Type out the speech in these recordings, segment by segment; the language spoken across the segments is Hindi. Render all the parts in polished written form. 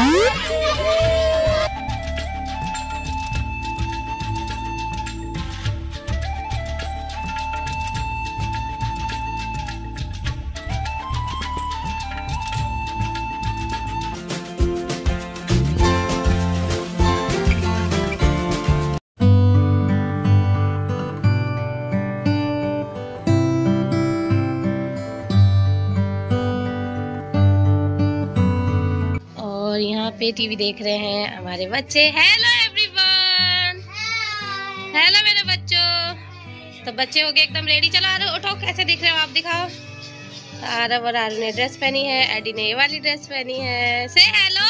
पे टीवी देख रहे हैं हमारे बच्चे। हेलो एवरीवन, हेलो मेरे बच्चों। तो बच्चे हो गए एकदम रेडी। चलो आरव उठो, कैसे दिख रहे हो आप, दिखाओ। आरव और आरव ने ड्रेस पहनी है, एडी ने ये वाली ड्रेस पहनी है। से हेलो,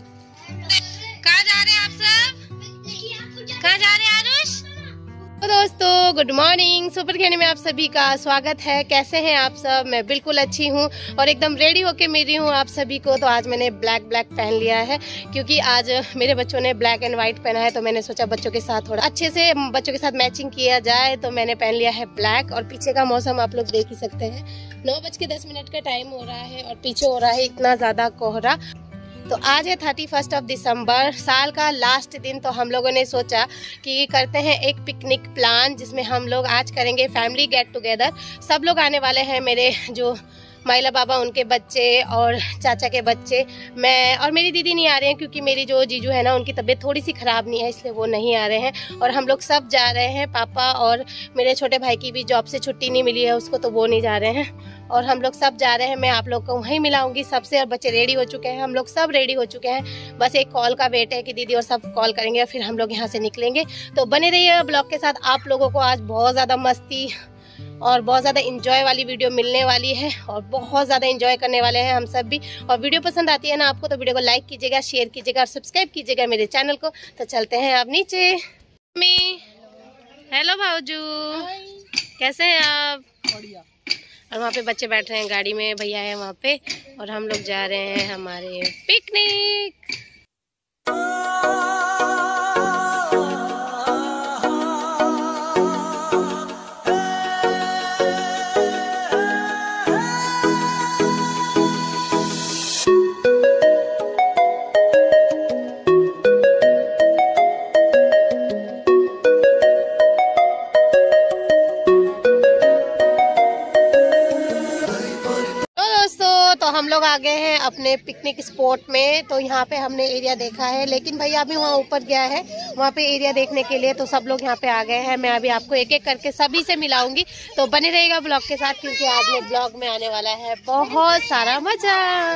कहाँ जा रहे हैं आप सब, कहाँ जा रहे हैं आरुष? तो दोस्तों गुड मॉर्निंग, सुपर खेने में आप सभी का स्वागत है। कैसे हैं आप सब? मैं बिल्कुल अच्छी हूँ और एकदम रेडी होके मिली हूँ आप सभी को। तो आज मैंने ब्लैक पहन लिया है क्योंकि आज मेरे बच्चों ने ब्लैक एंड व्हाइट पहना है, तो मैंने सोचा बच्चों के साथ थोड़ा अच्छे से बच्चों के साथ मैचिंग किया जाए, तो मैंने पहन लिया है ब्लैक। और पीछे का मौसम आप लोग देख ही सकते हैं, 9:10 का टाइम हो रहा है और पीछे हो रहा है इतना ज्यादा कोहरा। तो आज है 31 दिसंबर, साल का लास्ट दिन। तो हम लोगों ने सोचा कि करते हैं एक पिकनिक प्लान, जिसमें हम लोग आज करेंगे फैमिली गेट टुगेदर। सब लोग आने वाले हैं, मेरे जो माइला बाबा उनके बच्चे और चाचा के बच्चे, मैं और मेरी दीदी नहीं आ रहे हैं क्योंकि मेरी जो जीजू है ना उनकी तबीयत थोड़ी सी ख़राब नहीं है, इसलिए वो नहीं आ रहे हैं। और हम लोग सब जा रहे हैं, पापा और मेरे छोटे भाई की भी जॉब से छुट्टी नहीं मिली है उसको, तो वो नहीं जा रहे हैं। और हम लोग सब जा रहे हैं, मैं आप लोग को वहीं मिलाऊंगी सबसे। और बच्चे रेडी हो चुके हैं, हम लोग सब रेडी हो चुके हैं, बस एक कॉल का वेट है कि दीदी और सब कॉल करेंगे और फिर हम लोग यहाँ से निकलेंगे। तो बने रहिए ब्लॉग के साथ। आप लोगों को आज बहुत ज़्यादा मस्ती और बहुत ज़्यादा इंजॉय वाली वीडियो मिलने वाली है और बहुत ज़्यादा इंजॉय करने वाले हैं हम सब भी। और वीडियो पसंद आती है ना आपको, तो वीडियो को लाइक कीजिएगा, शेयर कीजिएगा और सब्सक्राइब कीजिएगा मेरे चैनल को। तो चलते हैं अब नीचे। हेलो भाऊजू, कैसे हैं आप? और वहाँ पे बच्चे बैठ रहे हैं गाड़ी में, भैया है वहाँ पे, और हम लोग जा रहे हैं हमारे पिकनिक। तो हम लोग आ गए हैं अपने पिकनिक स्पॉट में। तो यहाँ पे हमने एरिया देखा है, लेकिन भैया अभी वहाँ ऊपर गया है वहाँ पे एरिया देखने के लिए। तो सब लोग यहाँ पे आ गए हैं, मैं अभी आपको एक एक करके सभी से मिलाऊंगी। तो बने रहिएगा ब्लॉग के साथ क्योंकि आज में ब्लॉग में आने वाला है बहुत सारा मजा।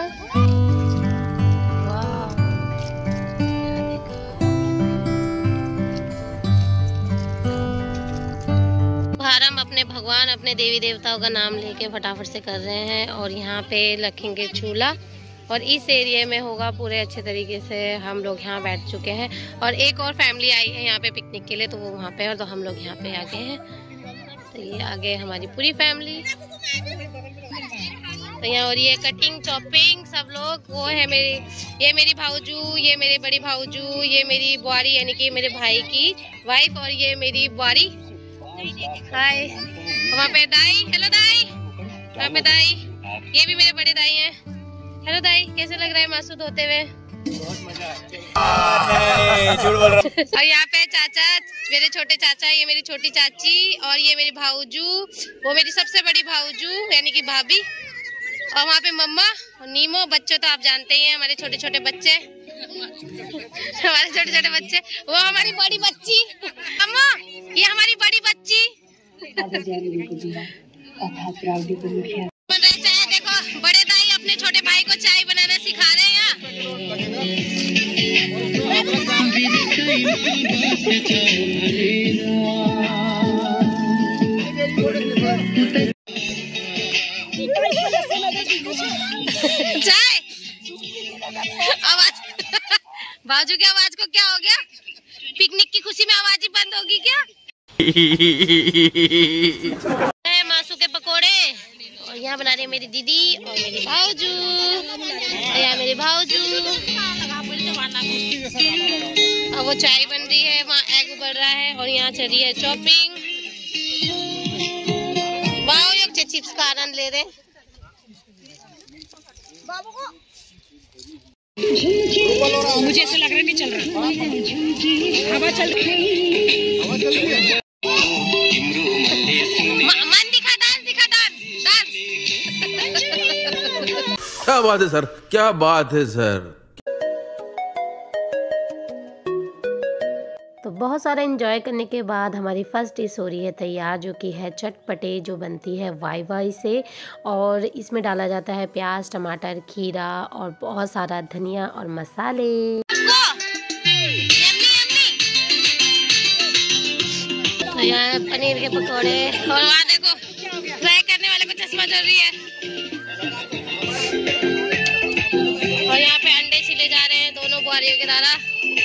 हम अपने भगवान अपने देवी देवताओं का नाम लेके फटाफट से कर रहे हैं और यहाँ पे रखेंगे चूल्हा। और इस एरिया में होगा पूरे अच्छे तरीके से। हम लोग यहाँ बैठ चुके हैं और एक और फैमिली आई है यहाँ पे पिकनिक के लिए, तो वो वहाँ पे, और तो हम लोग यहाँ पे आ गए हैं। तो ये आ गए हमारी पूरी फैमिली। तो यहाँ और ये कटिंग चॉपिंग सब लोग, वो है ये मेरी भाऊजू, ये मेरे बड़ी भाऊजू, ये मेरी बुआरी यानी कि मेरे भाई की वाइफ, और ये मेरी बुआरी। हाय, वहाँ पे दाई, हेलो दाई, वहाँ पे दाई, ये भी मेरे बड़े दाई हैं। हेलो दाई, कैसे लग रहा है मासूद होते हुए? और यहाँ पे चाचा, मेरे छोटे चाचा, ये मेरी छोटी चाची, और ये मेरी भाऊजू, वो मेरी सबसे बड़ी भाऊजू यानी कि भाभी। और वहाँ पे मम्मा और नीमो। बच्चों तो आप जानते ही हैं, हमारे छोटे छोटे बच्चे, हमारे छोटे छोटे बच्चे। वो हमारी बड़ी बच्ची अम्मा, ये हमारी बड़ी बच्ची। देखो बड़े दाई अपने छोटे भाई को चाय बनाना सिखा रहे हैं यहाँ। चाय आवाज बाजू की आवाज को क्या हो गया? पिकनिक की खुशी में आवाज ही बंद होगी क्या? मासू के पकोड़े, और यहाँ बना रही है मेरी दीदी और मेरी भाऊजू, यहाँ मेरी भाऊजू। और वो चाय बन रही है, वहाँ एग उबल रहा है, और यहाँ चल रही है चॉपिंग। वाह, ये चिप्स का आनंद ले रहे हैं। मुझे ऐसा लग रहा नहीं चल रहा, हवा चल रही है। मन दिखा, डांस दिखा, डांस। क्या बात है सर, क्या बात है सर। तो बहुत सारा एंजॉय करने के बाद हमारी फर्स्ट डिश हो रही है तैयार, जो कि है चटपटे, जो बनती है वाई से। और इसमें डाला जाता है प्याज, टमाटर, खीरा और बहुत सारा धनिया और मसाले। तो यहाँ पनीर के पकौड़े, और वहाँ देखो फ्राई करने वाले को चश्मा चल रही है। और यहाँ पे अंडे छिले जा रहे हैं दोनों बुआरियों के द्वारा।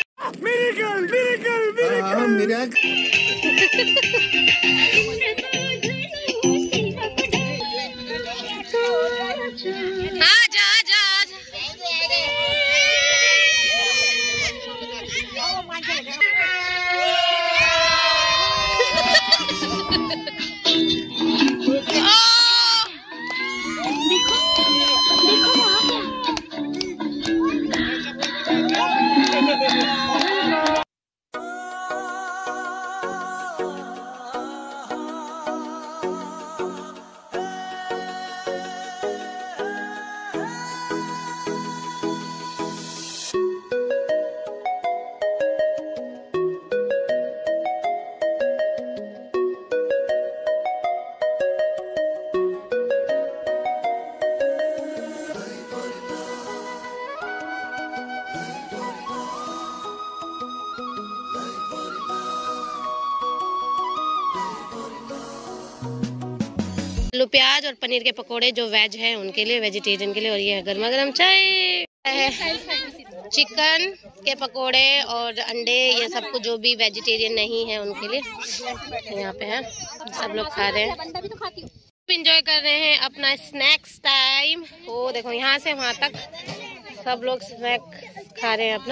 आलू प्याज और पनीर के पकोड़े जो वेज है उनके लिए, वेजिटेरियन के लिए। और ये गर्मा गर्म चाय है। चिकन के पकोड़े और अंडे, ये सब कुछ जो भी वेजिटेरियन नहीं है उनके लिए यहाँ पे है। सब लोग खा रहे हैं, इंजॉय कर रहे हैं अपना स्नैक्स टाइम। वो देखो यहाँ से वहाँ तक सब लोग स्नैक खा रहे हैं अपना।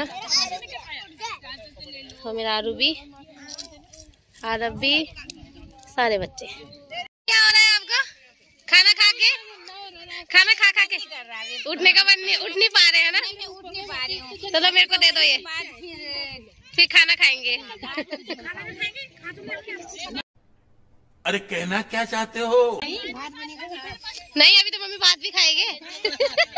तो मेरा आरू भी, आरब भी, सारे बच्चे। क्या हो रहा है आपको? खाना खा के, खाना खा के उठने का मन नहीं, उठ नहीं पा रहे हैं ना? उठ नहीं पा रही हूँ। तो मेरे को दे दो ये, फिर खाना खाएंगे। अरे कहना क्या चाहते हो? नहीं, अभी तो मम्मी बात भी खाएंगे।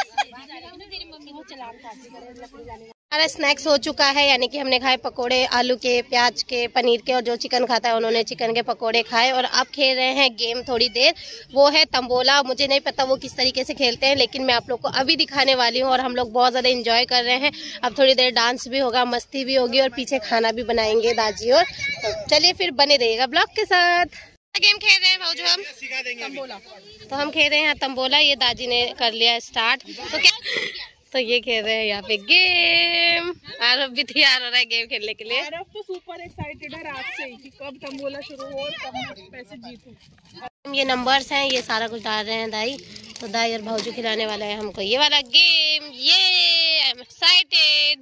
हमारा स्नैक्स हो चुका है, यानी कि हमने खाए पकोड़े आलू के, प्याज के, पनीर के, और जो चिकन खाता है उन्होंने चिकन के पकोड़े खाए। और अब खेल रहे हैं गेम थोड़ी देर, वो है तंबोला। मुझे नहीं पता वो किस तरीके से खेलते हैं, लेकिन मैं आप लोग को अभी दिखाने वाली हूँ। और हम लोग बहुत ज़्यादा इंजॉय कर रहे हैं। अब थोड़ी देर डांस भी होगा, मस्ती भी होगी, और पीछे खाना भी बनाएंगे दादी। और तो चलिए फिर बने रहिएगा ब्लॉग के साथ। गेम खेल रहे हैं भाऊजी हम, तंबोला। तो हम खेल रहे हैं तंबोला, ये दादी ने कर लिया स्टार्ट। तो क्या, तो ये खेल रहे हैं यहाँ पे गेम। आरव भी तैयार हो रहा है गेम खेलने के लिए। आरव तो सुपर एक्साइटेड है रात से कि कब तंबोला शुरू हो और कब पैसे जीतूं। ये नंबर्स हैं, ये सारा कुछ डाल रहे हैं दाई। तो दाई और भाऊजी खिलाने वाला है हमको ये वाला गेम। ये आई एम एक्साइटेड।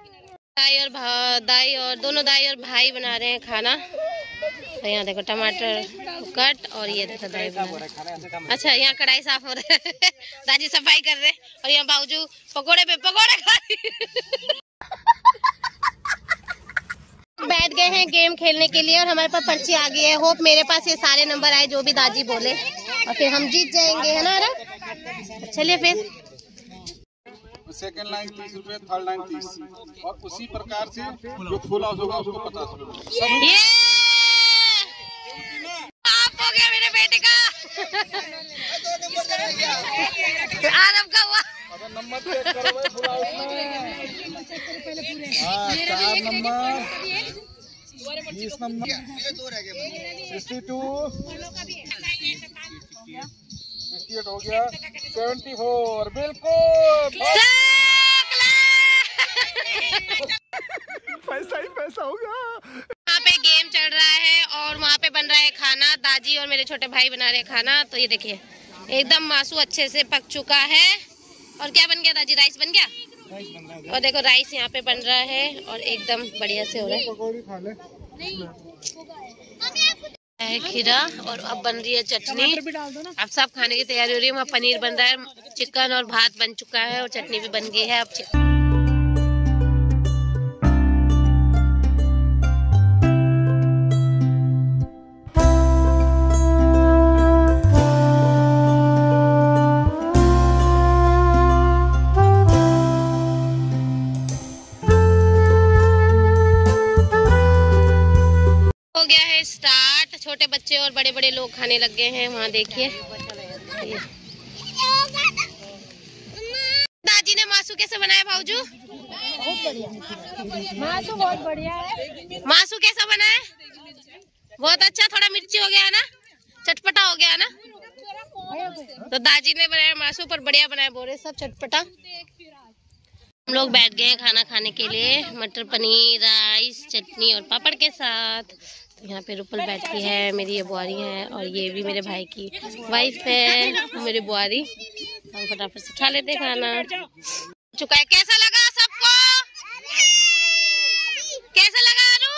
दाई और दोनों दाई और भाई बना रहे हैं खाना। तो यहाँ देखो टमाटर कट, और ये देखो दाई बना रहे। अच्छा, यहाँ कढ़ाई साफ हो रहा है। दादी सफाई कर रहे हैं, और यहाँ बाबूजू पकोड़े पे पकोड़े खा रहे। बैठ गए हैं गेम खेलने के लिए, और हमारे पास पर्ची आ गई है। होप मेरे पास ये सारे नंबर आए जो भी दादी बोले, और फिर हम जीत जाएंगे, है ना? चलिए फिर। सेकंड लाइन 30 रुपए, थर्ड लाइन 30, और उसी प्रकार से जो फुल हाउस होगा उसको 50 रुपए। आप हो गया मेरे बेटे का। आरब का हुआ। नंबर चेक करो भाई, फुल हाउस में 4 नंबर, 20 नंबर, 62, 68 हो गया, 74, बिल्कुल पैसा ही पैसा होगा। वहाँ पे गेम चल रहा है और वहाँ पे बन रहा है खाना। दादी और मेरे छोटे भाई बना रहे हैं खाना। तो ये देखिए एकदम मासू अच्छे से पक चुका है। और क्या बन गया दादी? राइस बन गया। और देखो राइस यहाँ पे बन रहा है और एकदम बढ़िया से हो रहा है। खीरा, और अब बन रही है चटनी। अब सब खाने की तैयारी हो रही है। वहाँ पनीर बन रहा है, चिकन और भात बन चुका है, और चटनी भी बन गई है। अब और बड़े बड़े लोग खाने लग गए हैं। वहाँ देखिए दादी ने मासू कैसे बनाया भाऊजू? मासू बहुत बढ़िया है। मासू कैसा बना है? बहुत अच्छा, थोड़ा मिर्ची हो गया ना, चटपटा हो गया ना। तो दादी ने बनाया मासू पर बढ़िया बनाया, बोले सब चटपटा। हम लोग बैठ गए हैं खाना खाने के लिए, मटर पनीर, राइस, चटनी और पापड़ के साथ। तो यहाँ पे रुपल बैठी है, मेरी ये बुआरी है और ये भी मेरे भाई की वाइफ है, मेरी बुआरी। हम फटाफट से खा लेते खाना। चुका है। कैसा लगा सबको? कैसा लगा आरू?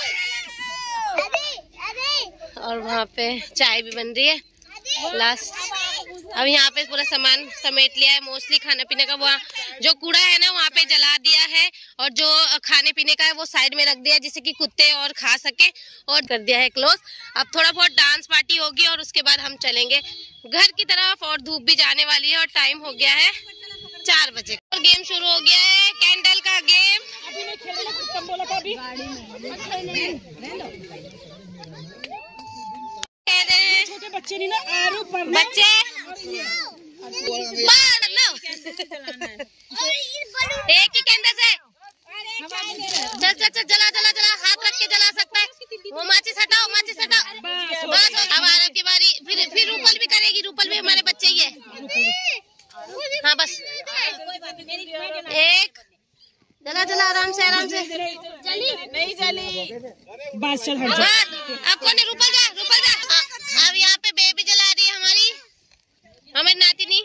और वहाँ पे चाय भी बन रही है लास्ट। अब यहाँ पे पूरा सामान समेट लिया है, मोस्टली खाने पीने का। वहाँ जो कूड़ा है ना वहाँ पे जला दिया है और जो खाने पीने का है वो साइड में रख दिया है, जिससे कि कुत्ते और खा सके, और कर दिया है क्लोज। अब थोड़ा बहुत डांस पार्टी होगी और उसके बाद हम चलेंगे घर की तरफ, और धूप भी जाने वाली है और टाइम हो गया है 4 बजे। और गेम शुरू हो गया है, कैंडल का गेम। छोटे बच्चे नहीं ना, आरू पर बच्चे एक ही कैंडल से चल चल चल, जला जला जला, हाथ रख के जला सकता है। वो माचिस हटाओ, माचिस हटाओ। बस अब आरव की बारी, फिर रूपल भी करेगी। रूपल भी हमारे बच्चे ही है। हाँ बस एक जला जला, आराम से आराम से। जली नहीं जली, बस चल हट जा। अब कौन है? रूपल जा, रूपल जा। अब यहाँ पे बेबी जला रही है हमारी नातिनी।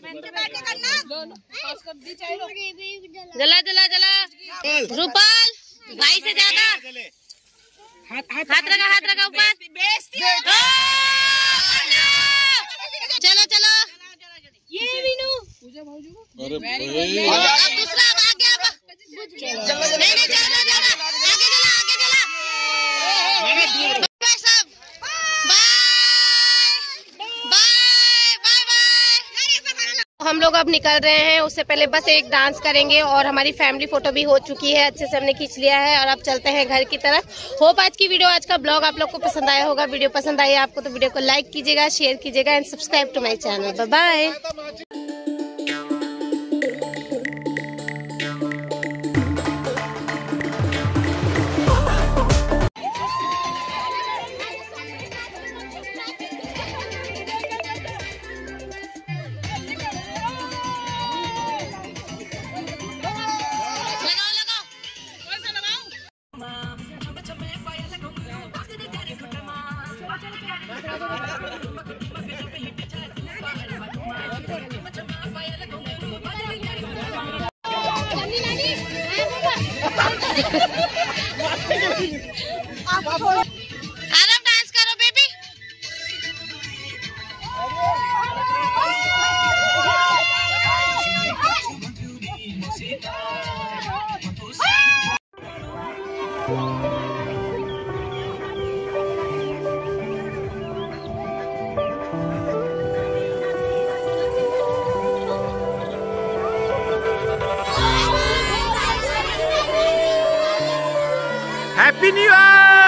जला जला जला, रूपल भाई से ज्यादा। हाथ रखा ऊपर। चलो चलो, ये मीनू। अब दूसरा, अब आगे, अब नहीं ज्यादा ज्यादा, आगे जला, आगे जला। सब हम लोग अब निकल रहे हैं। उससे पहले बस एक डांस करेंगे और हमारी फैमिली फोटो भी हो चुकी है, अच्छे से हमने खींच लिया है। और अब चलते हैं घर की तरफ। होप आज की वीडियो, आज का ब्लॉग आप लोग को पसंद आया होगा। वीडियो पसंद आई आपको तो वीडियो को लाइक कीजिएगा, शेयर कीजिएगा and subscribe to my channel. Bye bye. आराम डांस करो बेबी। Happy new year.